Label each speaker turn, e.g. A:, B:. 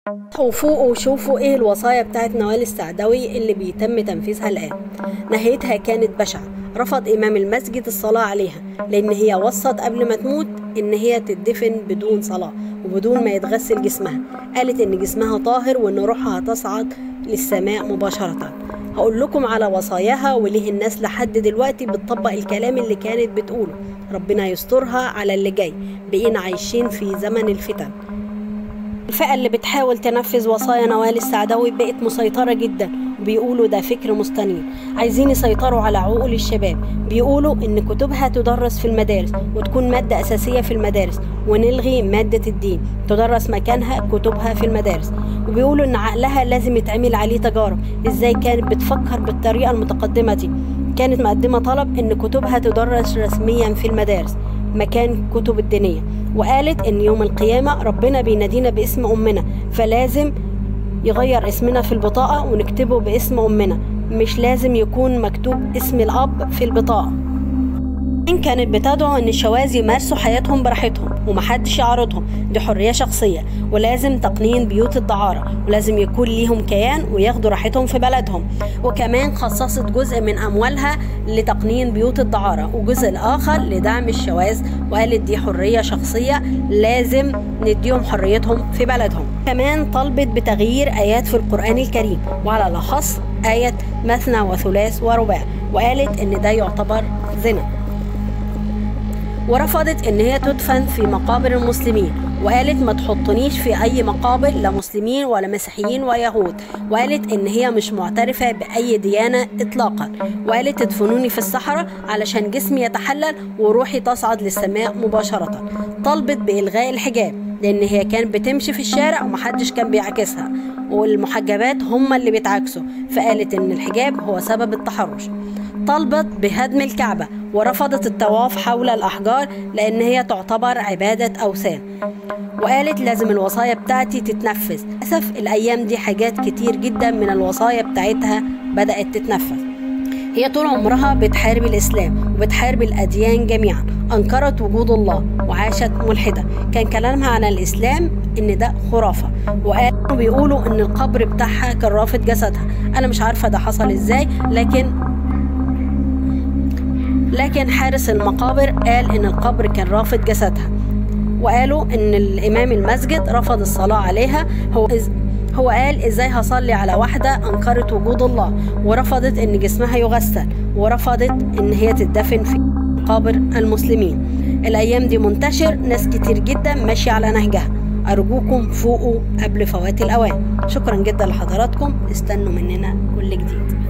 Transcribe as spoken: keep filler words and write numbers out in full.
A: وفوقوا وشوفوا ايه الوصايا بتاعت نوال السعداوي اللي بيتم تنفيذها الآن. نهايتها كانت بشعة. رفض إمام المسجد الصلاة عليها لأن هي وصت قبل ما تموت إن هي تدفن بدون صلاة وبدون ما يتغسل جسمها. قالت إن جسمها طاهر وإن روحها هتصعد للسماء مباشرة. هقول لكم على وصاياها وليه الناس لحد دلوقتي بتطبق الكلام اللي كانت بتقوله. ربنا يسترها على اللي جاي. بقينا عايشين في زمن الفتن. الفئة اللي بتحاول تنفذ وصايا نوال السعداوي بقت مسيطرة جدا، وبيقولوا ده فكر مستنير. عايزين يسيطروا على عقول الشباب. بيقولوا ان كتبها تدرس في المدارس وتكون مادة اساسية في المدارس، ونلغي مادة الدين تدرس مكانها كتبها في المدارس. وبيقولوا ان عقلها لازم يتعمل عليه تجارب. ازاي كانت بتفكر بالطريقة المتقدمة دي؟ كانت مقدمة طلب ان كتبها تدرس رسميا في المدارس مكان كتب الدينية. وقالت ان يوم القيامة ربنا بينادينا باسم امنا، فلازم يغير اسمنا في البطاقة ونكتبه باسم امنا، مش لازم يكون مكتوب اسم الاب في البطاقة. كانت بتدعو ان الشواذ يمارسوا حياتهم براحتهم ومحدش يعارضهم، دي حرية شخصية. ولازم تقنين بيوت الدعارة، ولازم يكون ليهم كيان وياخدوا راحتهم في بلدهم. وكمان خصصت جزء من اموالها لتقنين بيوت الدعارة وجزء الاخر لدعم الشواذ، وقالت دي حرية شخصية لازم نديهم حريتهم في بلدهم. كمان طلبت بتغيير ايات في القرآن الكريم، وعلى الاخص آية مثنى وثلاث ورباع، وقالت ان ده يعتبر زنا. ورفضت ان هي تدفن في مقابر المسلمين، وقالت ما تحطنيش في اي مقابر لا مسلمين ولا مسيحيين ويهود. وقالت ان هي مش معترفة باي ديانة اطلاقا. وقالت تدفنوني في الصحراء علشان جسمي يتحلل وروحي تصعد للسماء مباشرة. طلبت بالغاء الحجاب لان هي كانت بتمشي في الشارع ومحدش كان بيعكسها، والمحجبات هم اللي بيتعكسوا، فقالت ان الحجاب هو سبب التحرش. طلبت بهدم الكعبة ورفضت الطواف حول الأحجار لأن هي تعتبر عبادة أوثان. وقالت لازم الوصايا بتاعتي تتنفذ. للأسف الأيام دي حاجات كتير جدا من الوصايا بتاعتها بدأت تتنفذ. هي طول عمرها بتحارب الإسلام وبتحارب الأديان جميعا. أنكرت وجود الله وعاشت ملحدة. كان كلامها عن الإسلام إن ده خرافة، وقالوا بيقولوا إن القبر بتاعها كان رافض جسدها. أنا مش عارفة ده حصل إزاي، لكن لكن حارس المقابر قال ان القبر كان رافض جسدها. وقالوا ان الامام المسجد رفض الصلاة عليها. هو إز... هو قال ازاي هصلي على واحدة انكرت وجود الله ورفضت ان جسمها يغسل ورفضت ان هي تدفن في مقابر المسلمين. الايام دي منتشر ناس كتير جدا ماشية على نهجها. ارجوكم فوقوا قبل فوات الاوان. شكرا جدا لحضراتكم. استنوا مننا كل جديد.